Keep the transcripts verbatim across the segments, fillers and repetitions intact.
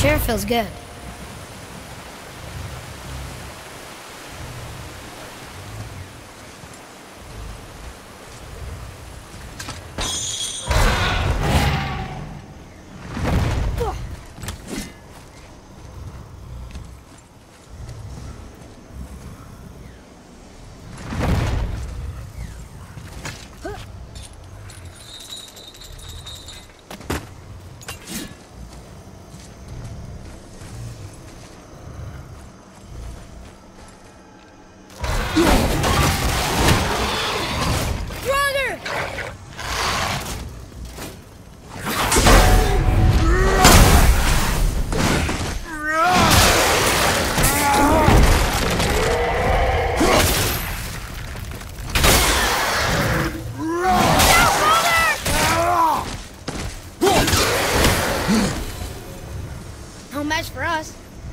Sure feels good. No match for us.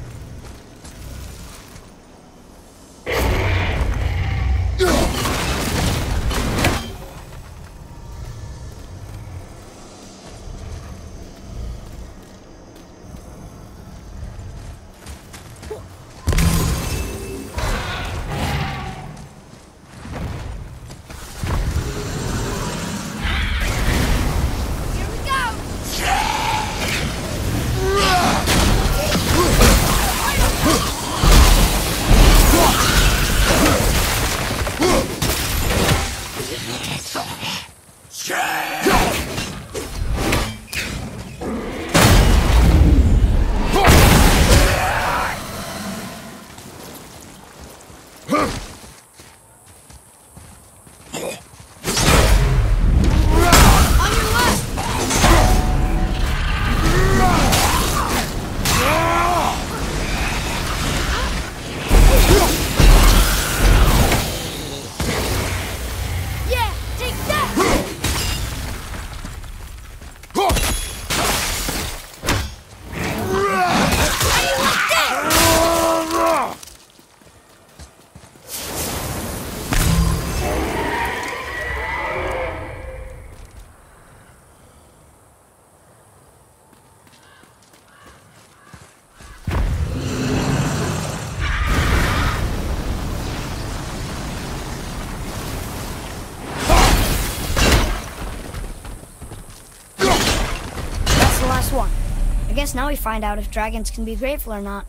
One. I guess now we find out if dragons can be grateful or not.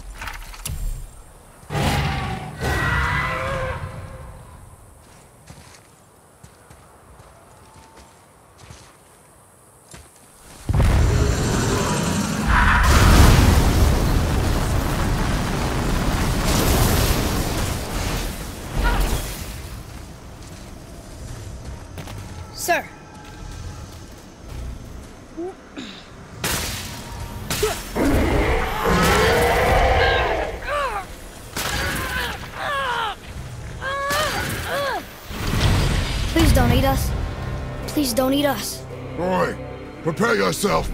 Sir. Please don't eat us. Please don't eat us. Boy, prepare yourself.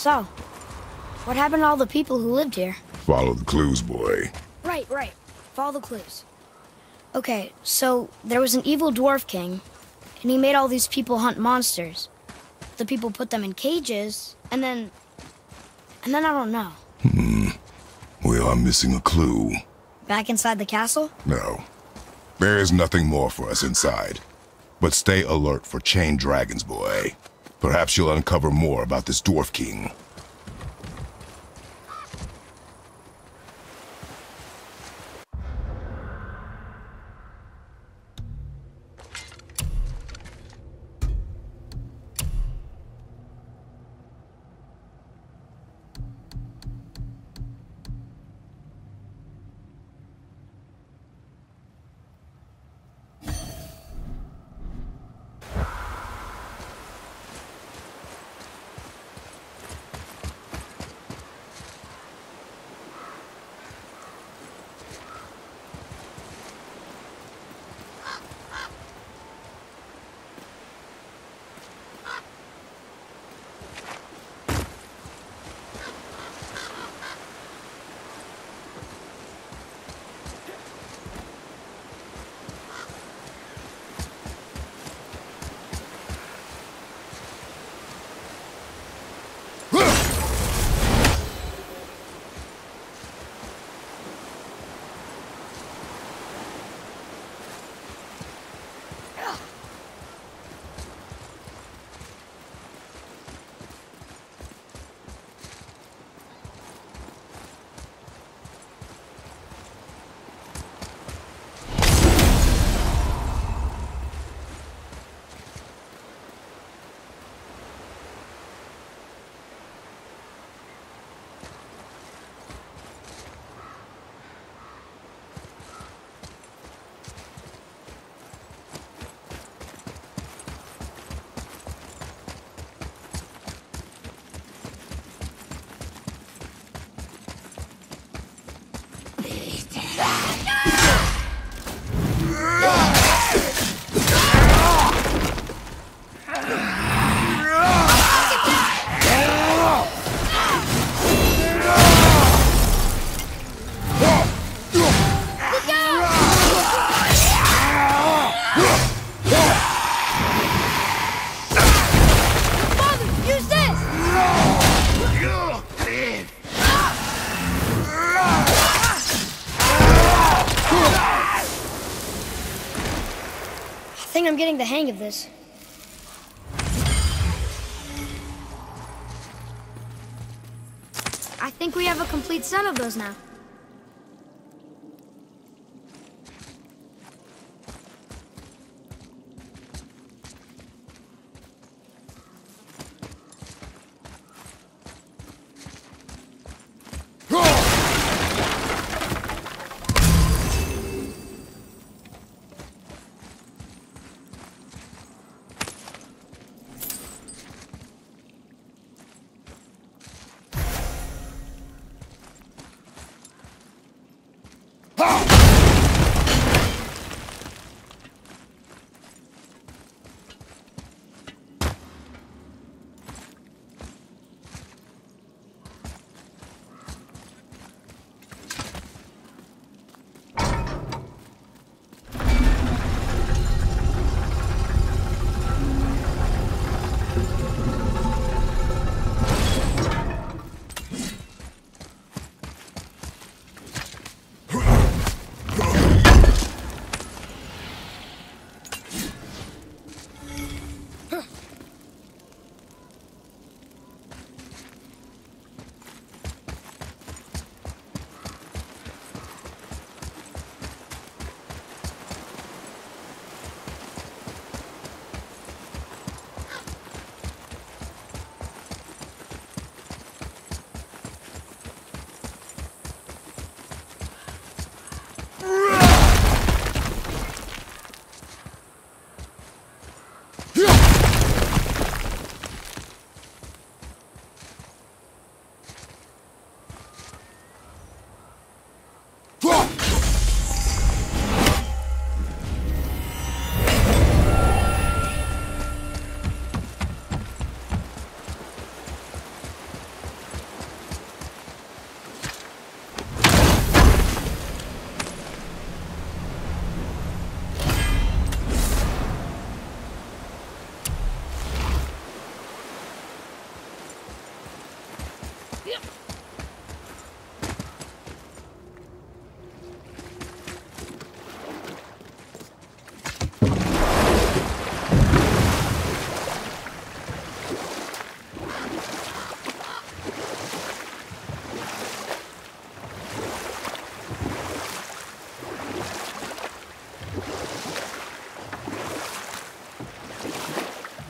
So, what happened to all the people who lived here? Follow the clues, boy. Right, right. Follow the clues. Okay, so there was an evil dwarf king, and he made all these people hunt monsters. The people put them in cages, and then... And then I don't know. Hmm. We are missing a clue. Back inside the castle? No. There is nothing more for us inside. But stay alert for chained dragons, boy. Perhaps you'll uncover more about this dwarf king. I think I'm getting the hang of this. I think we have a complete set of those now.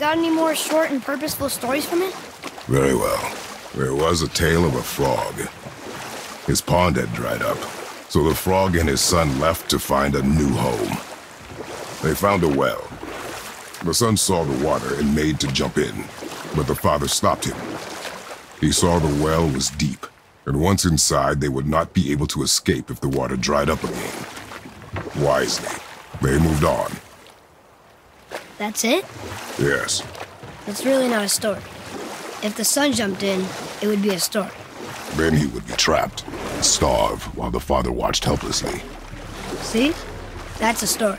Got any more short and purposeful stories from it? Very well. There was a tale of a frog. His pond had dried up, so the frog and his son left to find a new home. They found a well. The son saw the water and made to jump in, but the father stopped him. He saw the well was deep, and once inside, they would not be able to escape if the water dried up again. Wisely, they moved on. That's it? Yes. It's really not a story. If the son jumped in, it would be a story. Then he would be trapped, and starve while the father watched helplessly. See? That's a story.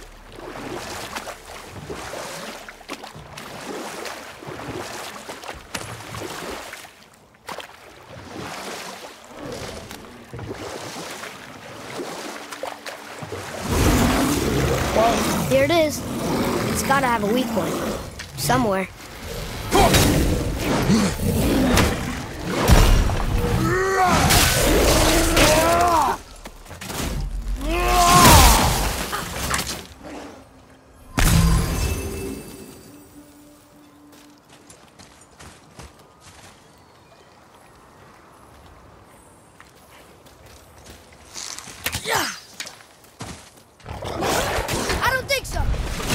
Well, here it is. It's gotta have a weak point. Somewhere. I don't think so.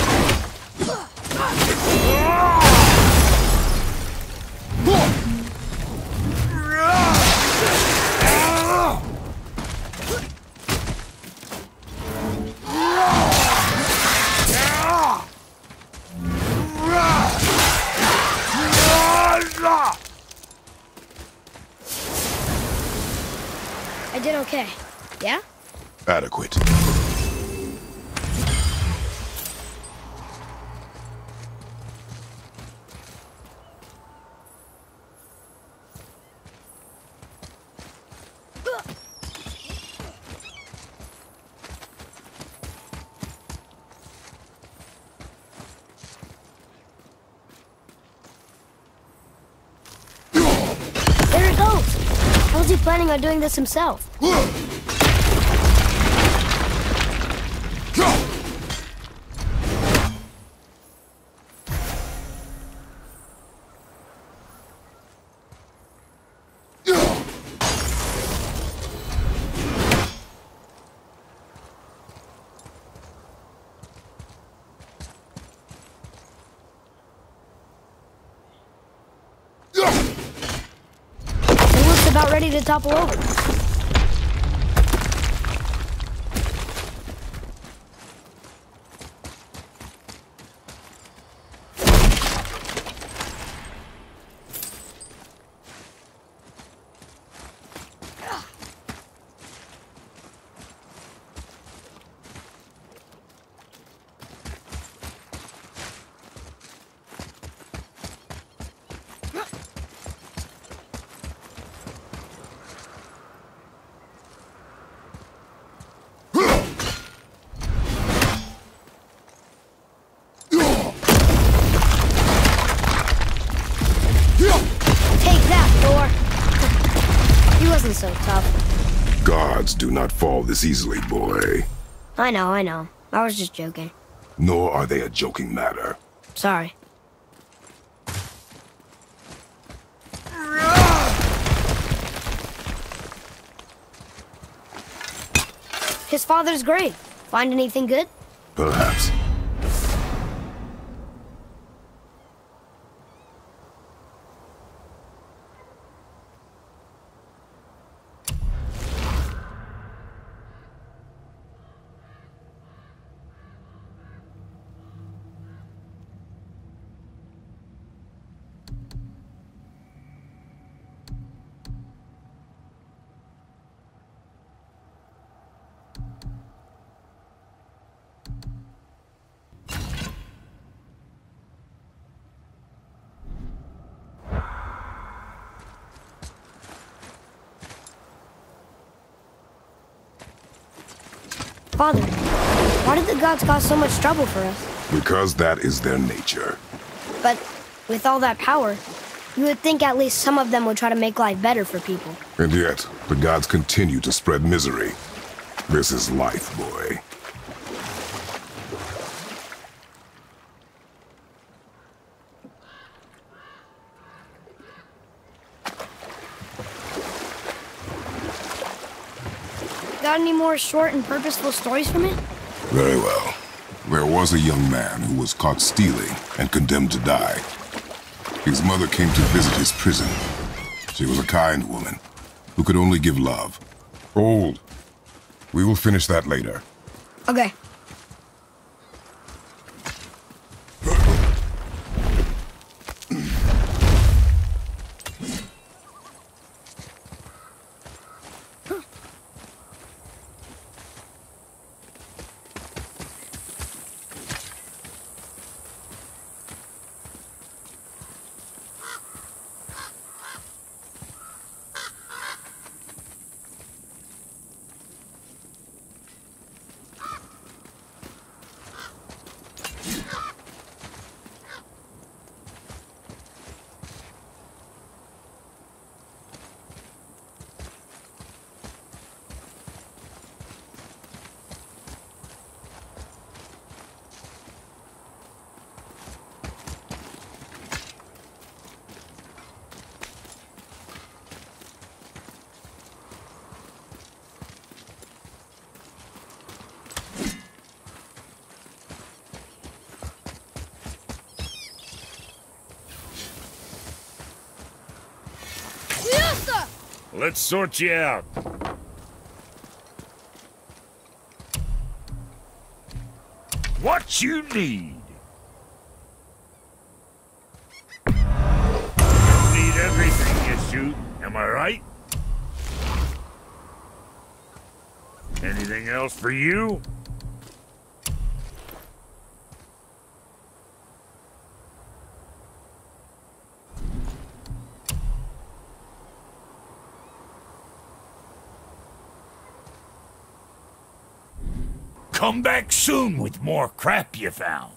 I did okay. Yeah? Adequate. There it goes! How was he planning on doing this himself? It looks about ready to topple over. Take that, Thor! He wasn't so tough. Gods do not fall this easily, boy. I know, I know. I was just joking. Nor are they a joking matter. Sorry. His father's grave. Find anything good? Perhaps. Father, why did the gods cause so much trouble for us? Because that is their nature. But with all that power, you would think at least some of them would try to make life better for people. And yet, the gods continue to spread misery. This is life, boy. Got any more short and purposeful stories from it? Very well. There was a young man who was caught stealing and condemned to die. His mother came to visit his prison. She was a kind woman who could only give love. Old. We will finish that later. Okay. Let's sort you out. What you need? You don't need everything you shoot, am I right? Anything else for you? Come back soon with more crap you found.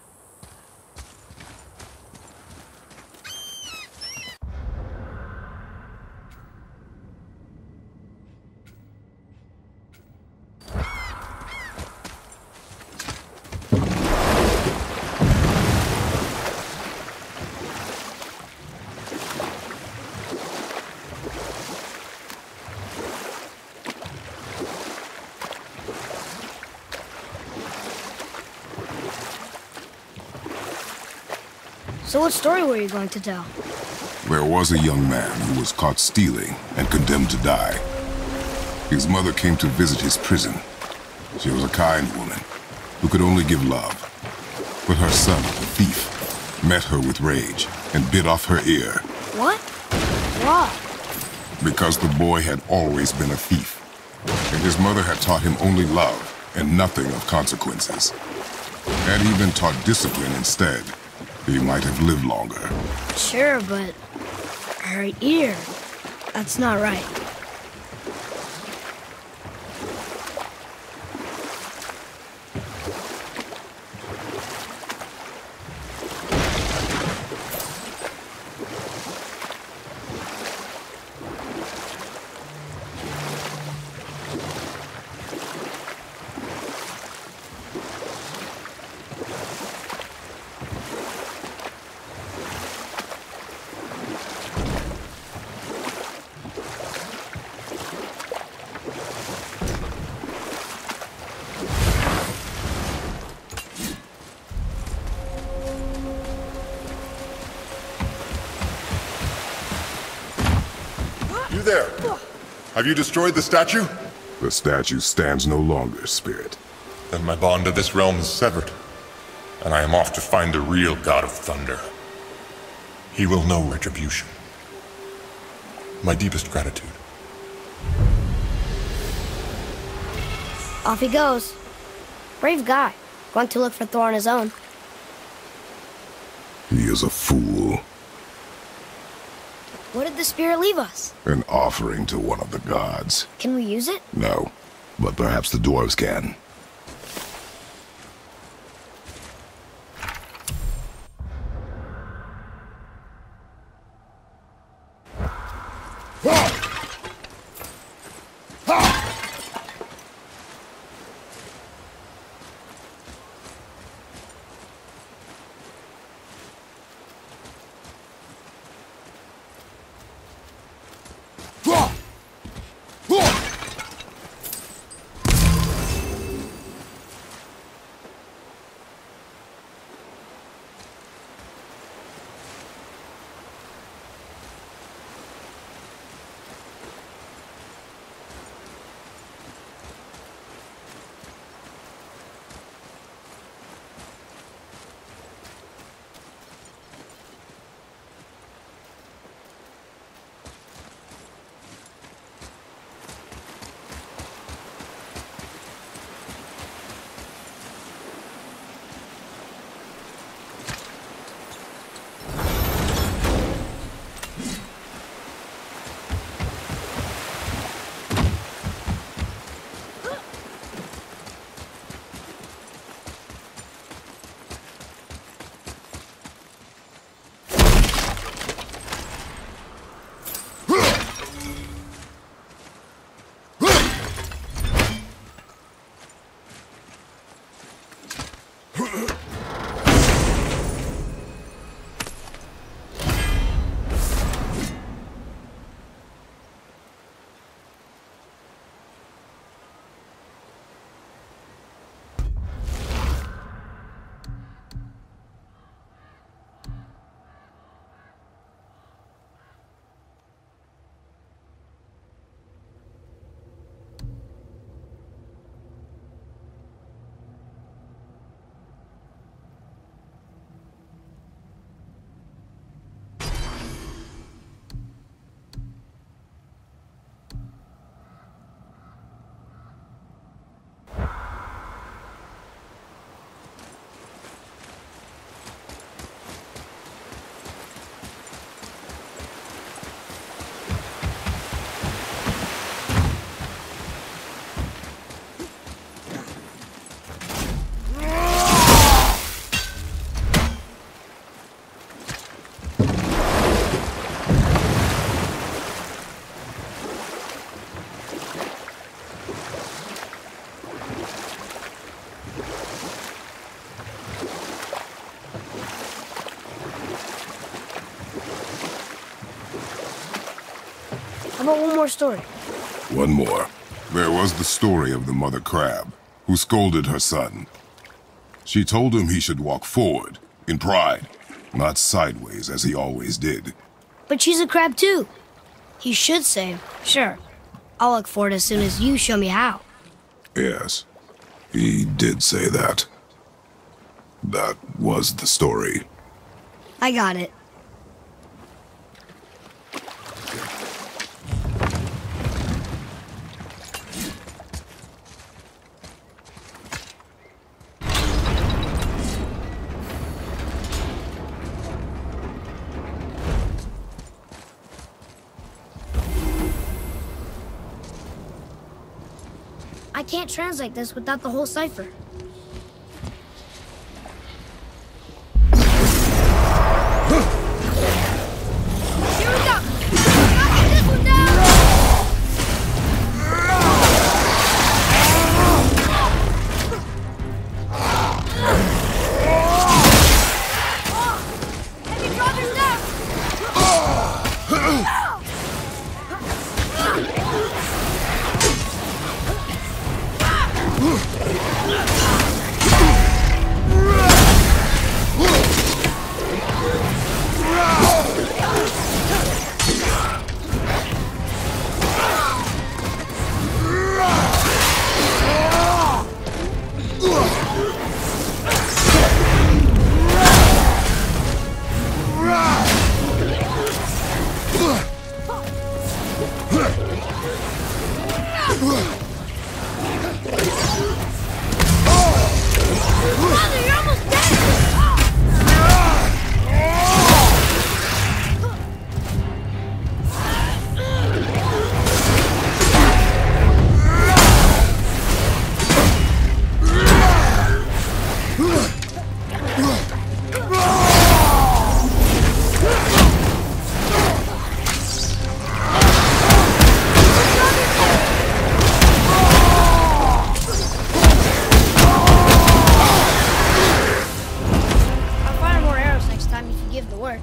So what story were you going to tell? There was a young man who was caught stealing and condemned to die. His mother came to visit his prison. She was a kind woman who could only give love. But her son, the thief, met her with rage and bit off her ear. What? Why? Because the boy had always been a thief, and his mother had taught him only love and nothing of consequences. Had he been taught discipline instead, he might have lived longer. Sure, but her ear, that's not right. You there! Have you destroyed the statue? The statue stands no longer, Spirit. Then my bond to this realm is severed, and I am off to find the real God of Thunder. He will know retribution. My deepest gratitude. Off he goes. Brave guy, going to look for Thor on his own. He is a fool. What did the spirit leave us? An offering to one of the gods. Can we use it? No, but perhaps the dwarves can. about one more story? One more. There was the story of the mother crab, who scolded her son. She told him he should walk forward, in pride, not sideways as he always did. But she's a crab too. He should say, sure, I'll look forward as soon as you show me how. Yes, he did say that. That was the story. I got it. I can't translate this without the whole cipher. Here we go! Knock this one down! Heavy droppers down! Father, you're almost dead! I'll fire more arrows next time if you give the word.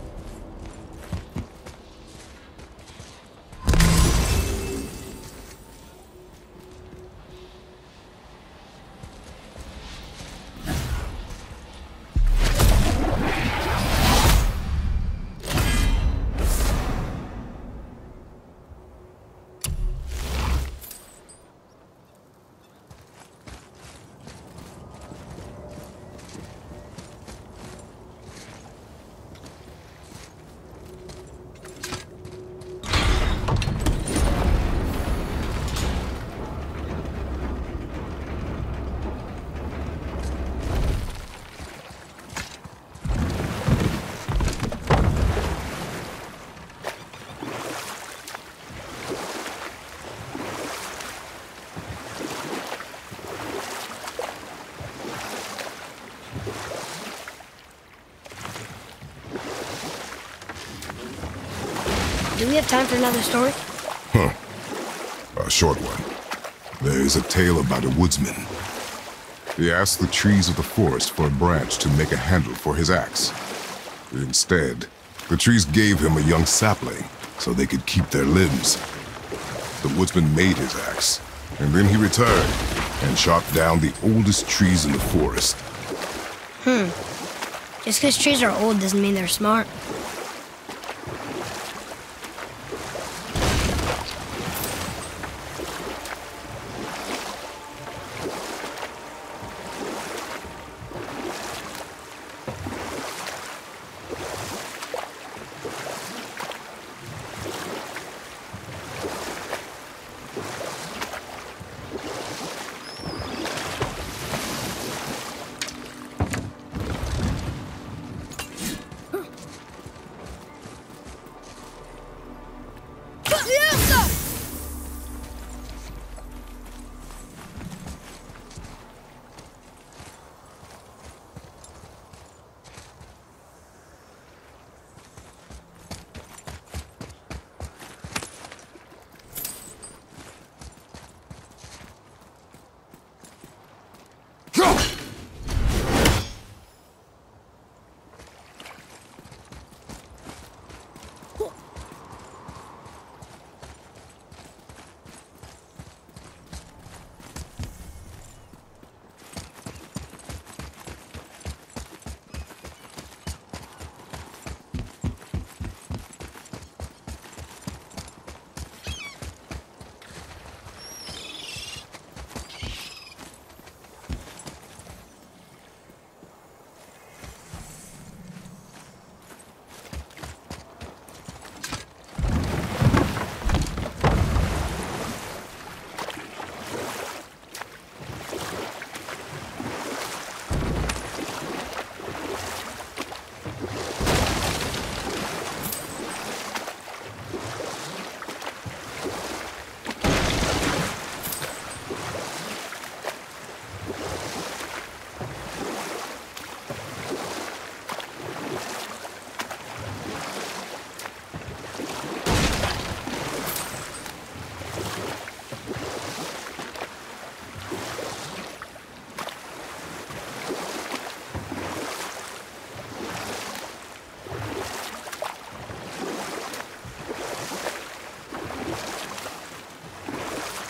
Do we have time for another story? Huh. A short one. There is a tale about a woodsman. He asked the trees of the forest for a branch to make a handle for his axe. Instead, the trees gave him a young sapling so they could keep their limbs. The woodsman made his axe, and then he returned and chopped down the oldest trees in the forest. Hmm. Just because trees are old doesn't mean they're smart.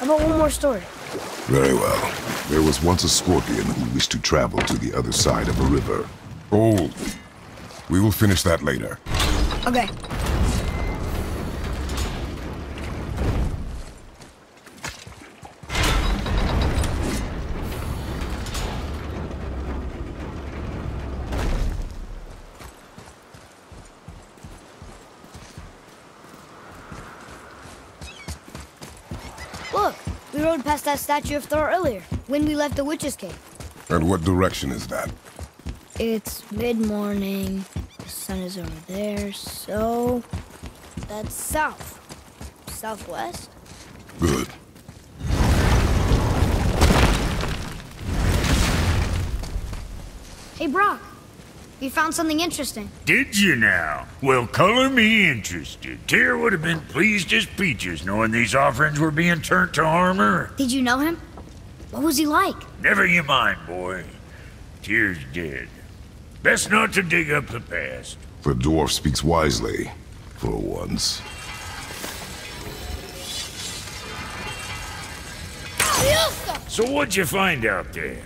How about one more story? Very well. There was once a scorpion who wished to travel to the other side of a river. Old. We will finish that later. Okay. Look, we rode past that statue of Thor earlier, when we left the Witch's Cave. And what direction is that? It's mid-morning, the sun is over there, so that's south. Southwest? Good. Hey, Brock, you found something interesting. Did you now? Well, color me interested. Tyr would have been pleased as peaches knowing these offerings were being turned to armor. Did you know him? What was he like? Never you mind, boy. Tyr's dead. Best not to dig up the past. The dwarf speaks wisely, for once. So what'd you find out there?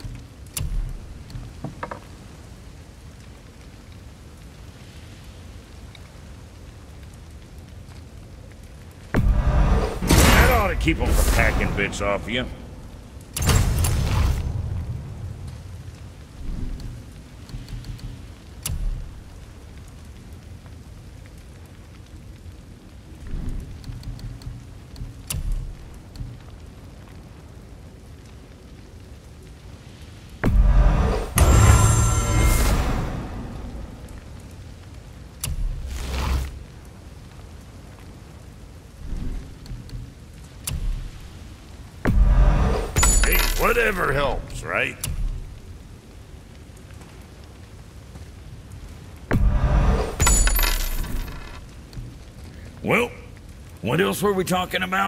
That ought to keep them from hacking bits off you. Whatever helps, right? Well, what else were we talking about?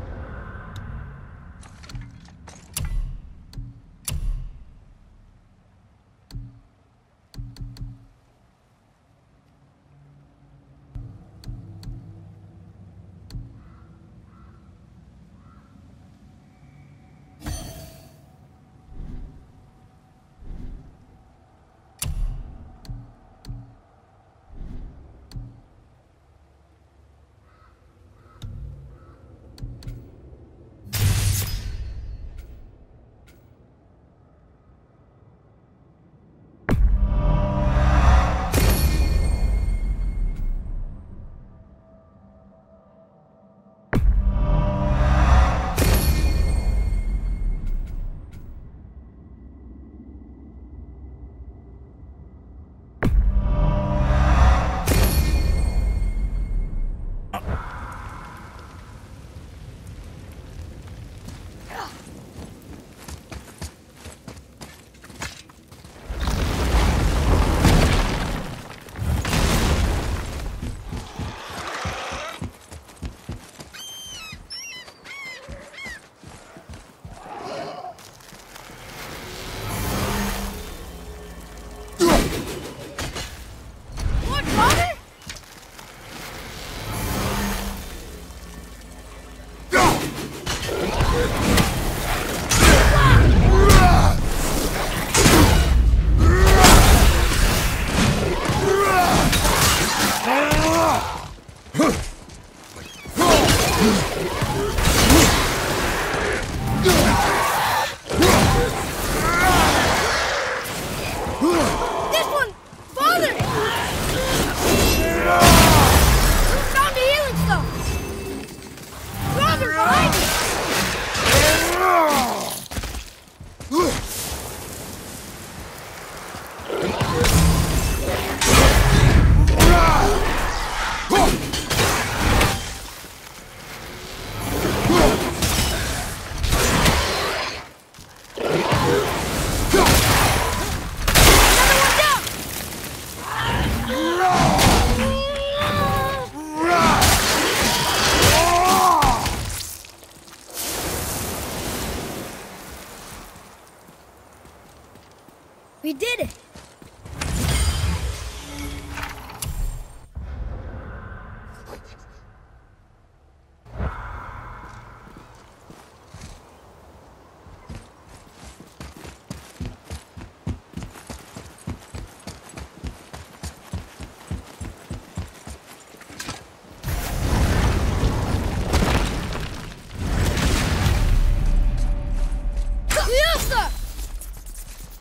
We did it!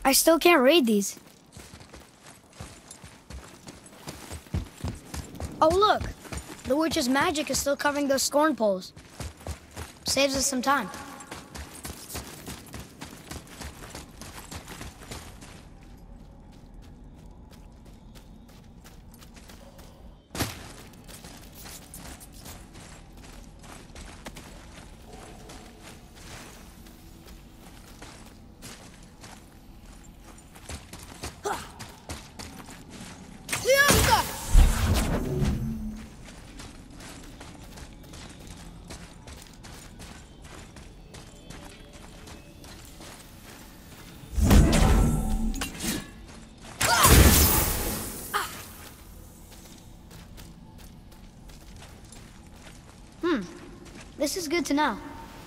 I still can't read these. Oh, look! The witch's magic is still covering those scorn poles. Saves us some time. This is good to know.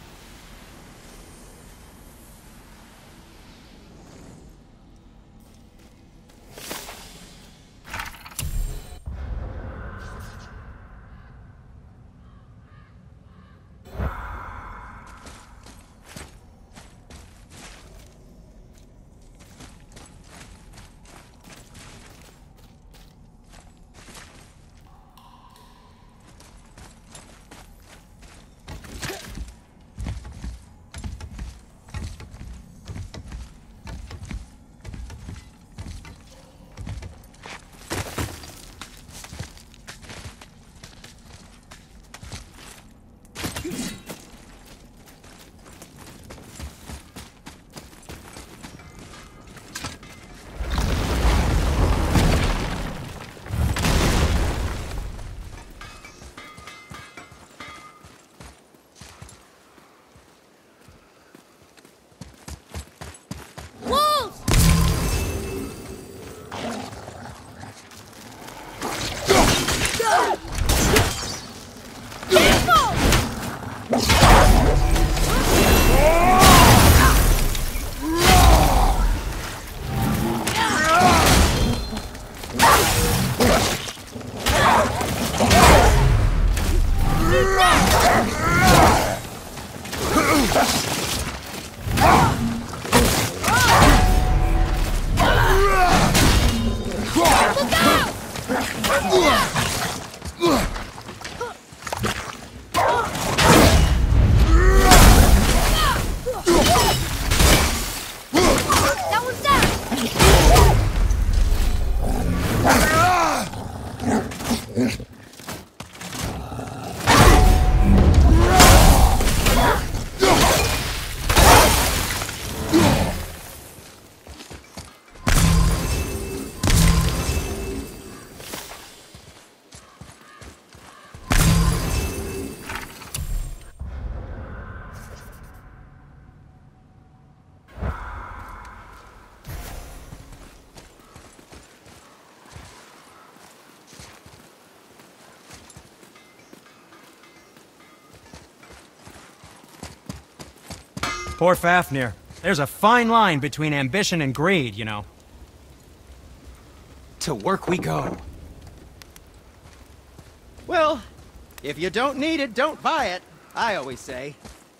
Poor Fafnir. There's a fine line between ambition and greed, you know. To work we go. Well, if you don't need it, don't buy it, I always say.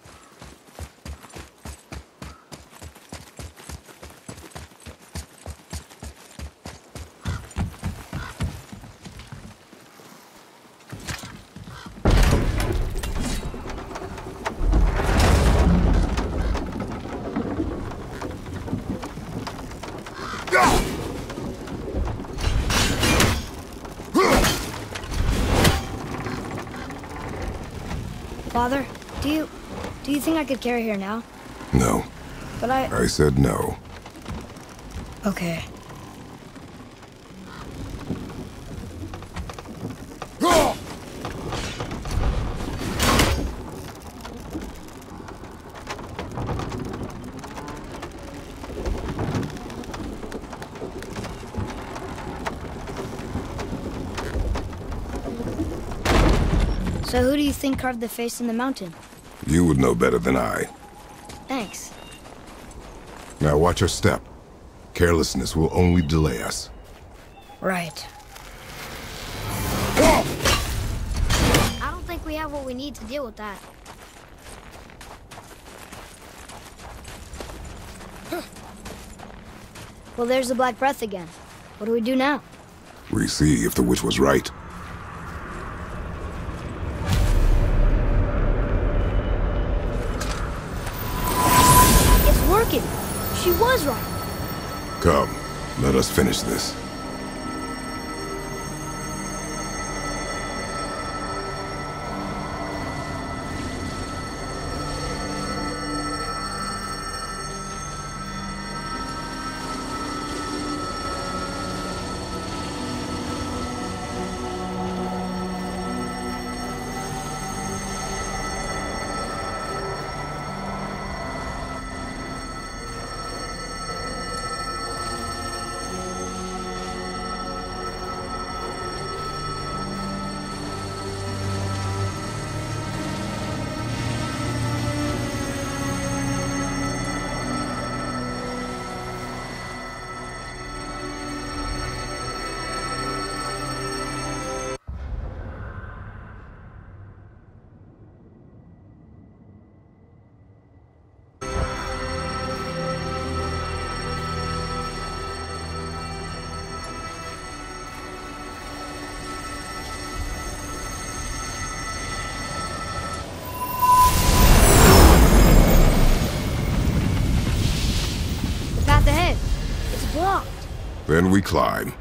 Father, do you... do you think I could carry her now? No. But I... I said no. Okay. So who do you think carved the face in the mountain? You would know better than I. Thanks. Now watch your step. Carelessness will only delay us. Right. I don't think we have what we need to deal with that. Well, there's the Black Breath again. What do we do now? We see if the witch was right. It's working! She was right! Come, let us finish this. Then we climb.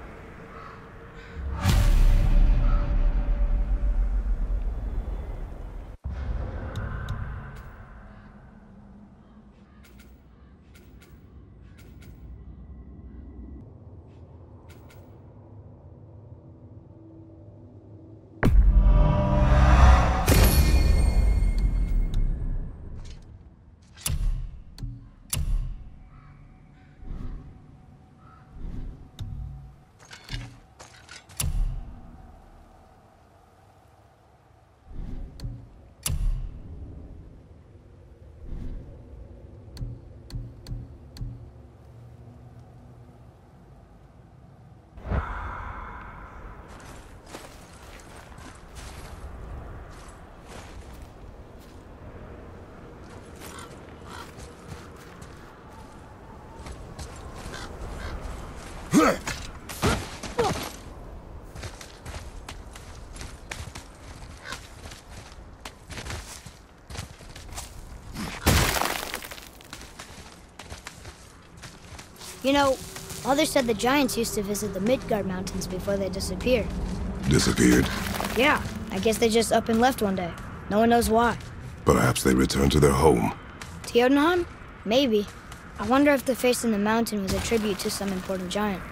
You know, Mother said the giants used to visit the Midgard Mountains before they disappeared. Disappeared? Yeah, I guess they just up and left one day. No one knows why. Perhaps they returned to their home. To Jotunheim? Maybe. I wonder if the face in the mountain was a tribute to some important giant.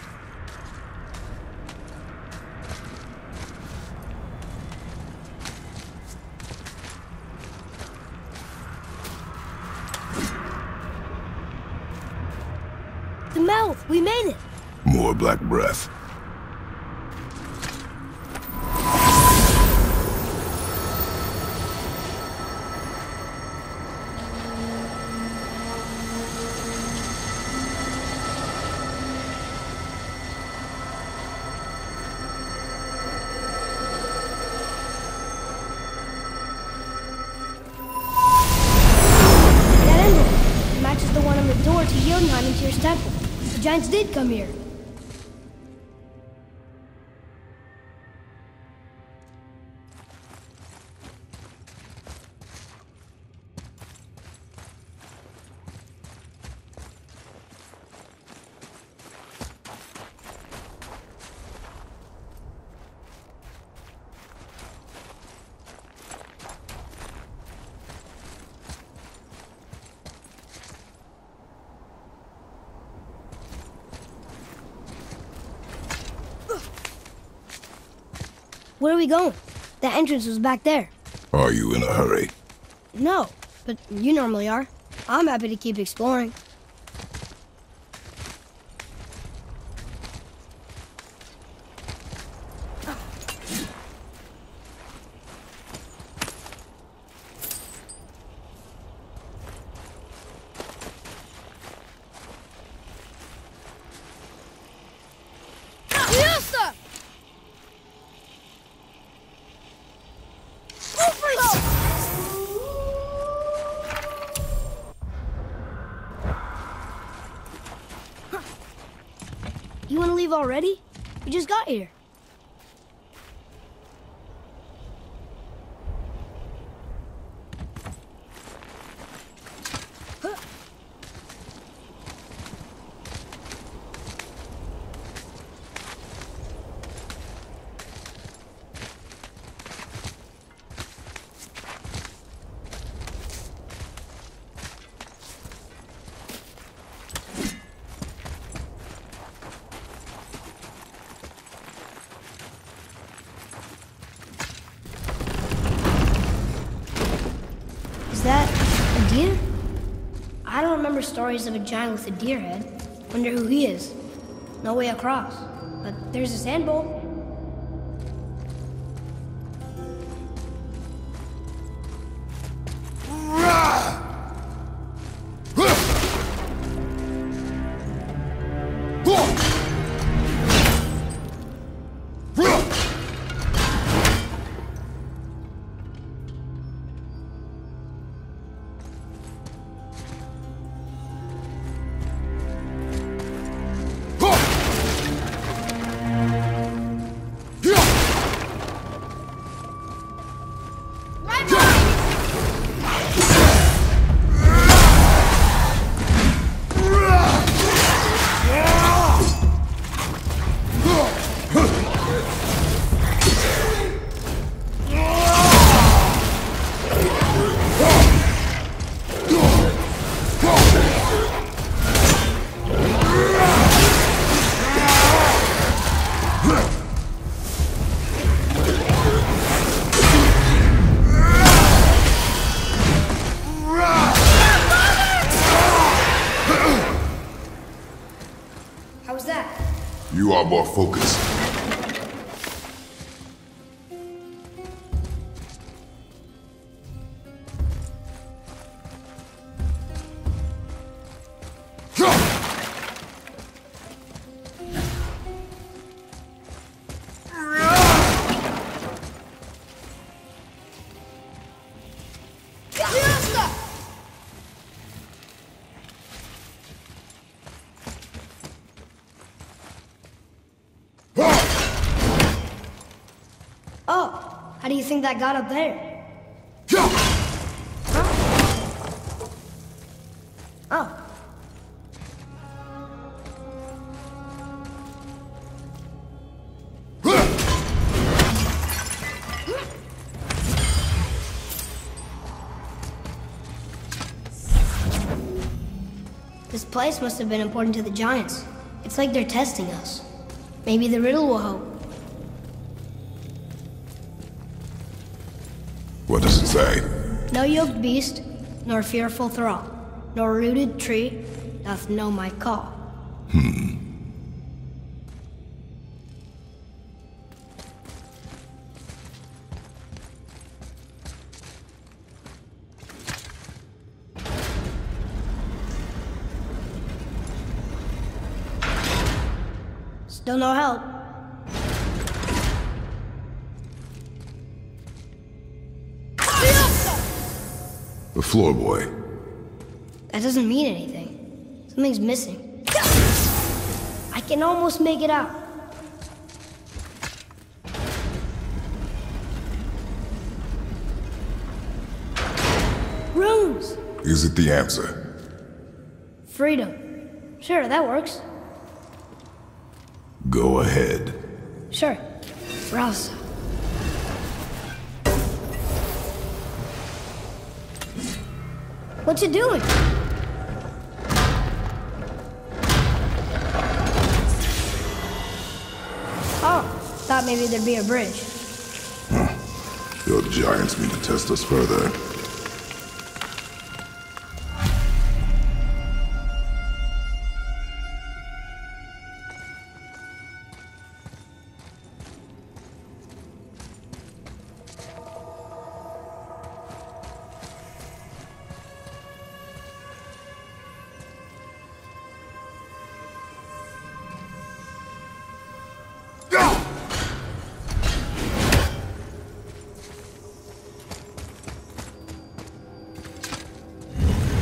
The mouth! We made it! More black breath. That emblem! It matches the one on the door to Jotunheim and Tyr's temple. The giants did come here. Where are we going? The entrance was back there. Are you in a hurry? No, but you normally are. I'm happy to keep exploring. Fiesta! leave already? We just got here. Is that a deer? I don't remember stories of a giant with a deer head. Wonder who he is. No way across. But there's a sand bowl. How's that? You are more focused. Oh, how do you think that got up there? Oh. This place must have been important to the Giants. It's like they're testing us. Maybe the riddle will help. What does it say? No yoked beast, nor fearful thrall, nor rooted tree doth know my call. Hmm. Still no help. The floor boy. That doesn't mean anything. Something's missing. I can almost make it out. Runes! Is it the answer? Freedom. Sure, that works. Go ahead. Sure. Rouse. What you doing? Oh, thought maybe there'd be a bridge. Huh. Your giants mean to test us further.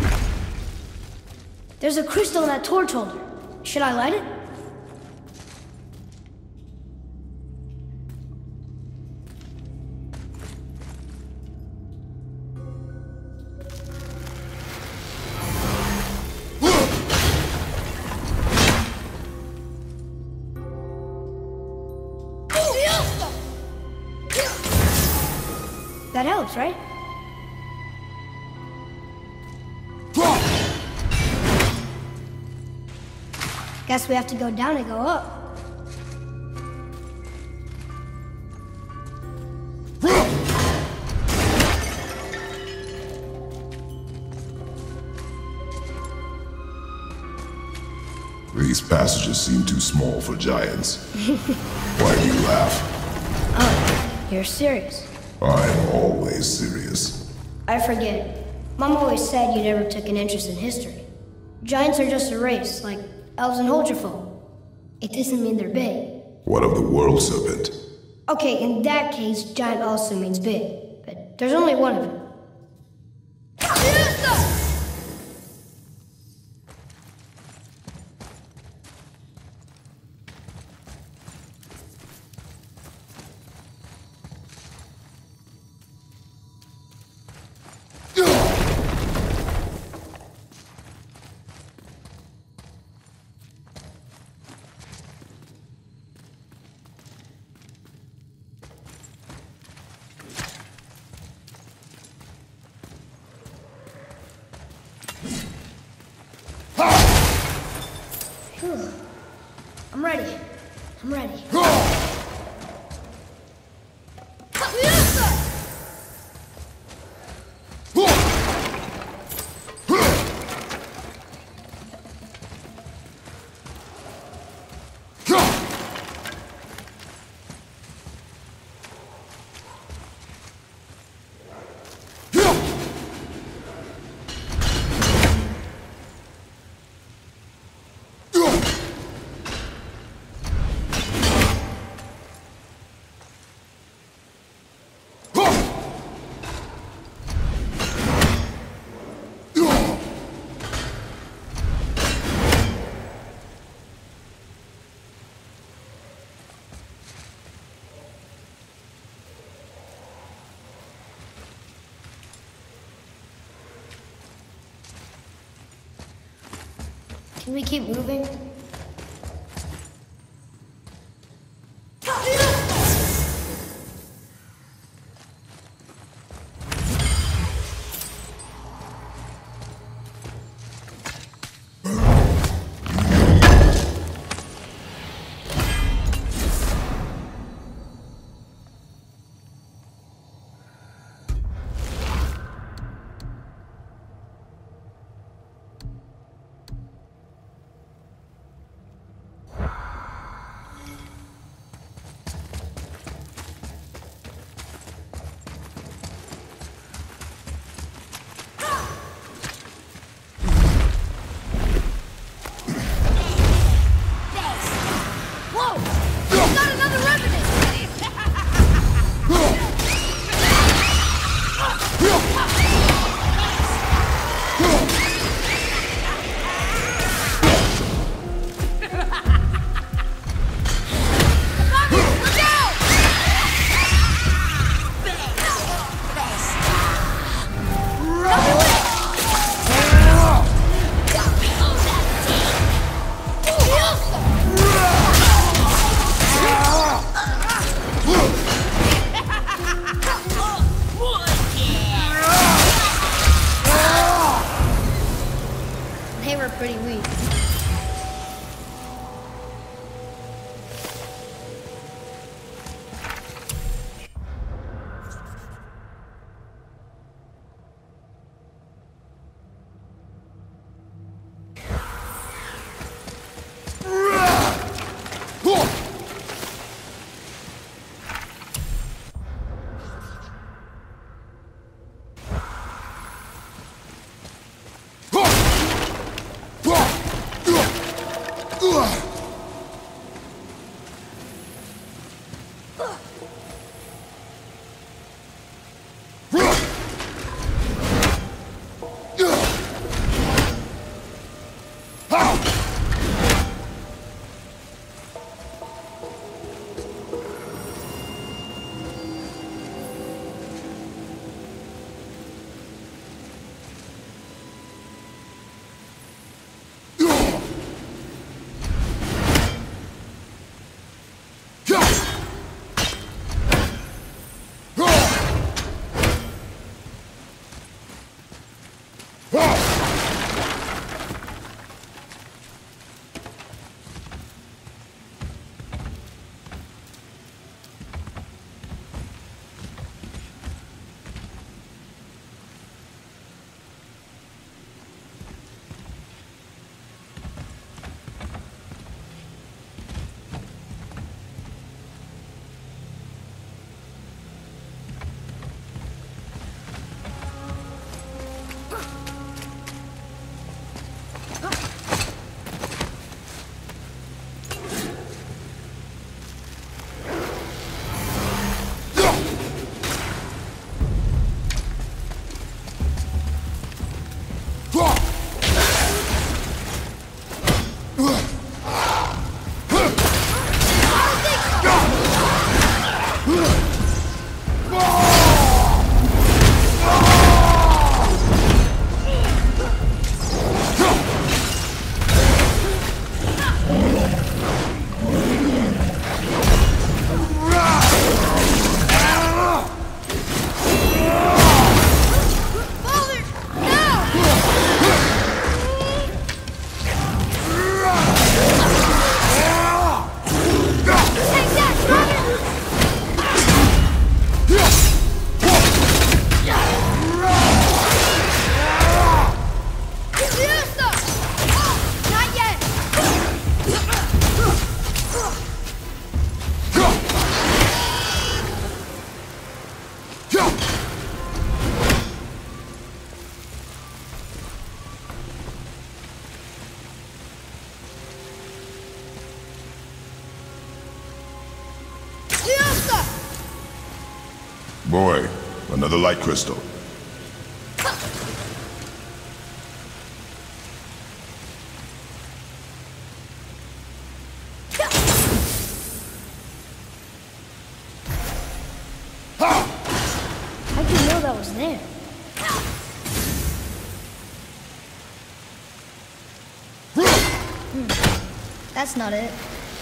There's a crystal in that torch holder. Should I light it? That helps, right? Guess we have to go down and go up. These passages seem too small for giants. Why do you laugh? Oh, you're serious. I'm always serious. I forget. Mom always said you never took an interest in history. Giants are just a race, like elves and Holgerfolk. It doesn't mean they're big. What of the world serpent? Okay, in that case, giant also means big. But there's only one of them. I'm ready. I'm ready. Can we keep moving? They were pretty weak. Boy, another light crystal. How'd you know that was there? Hmm. That's not it.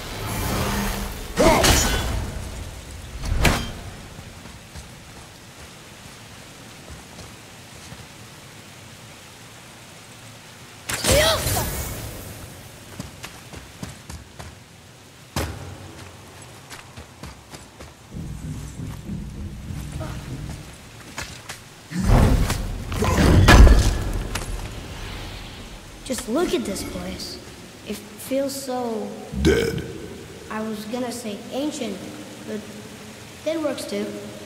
Just look at this place. It feels so... Dead. I was gonna say ancient, but dead works too.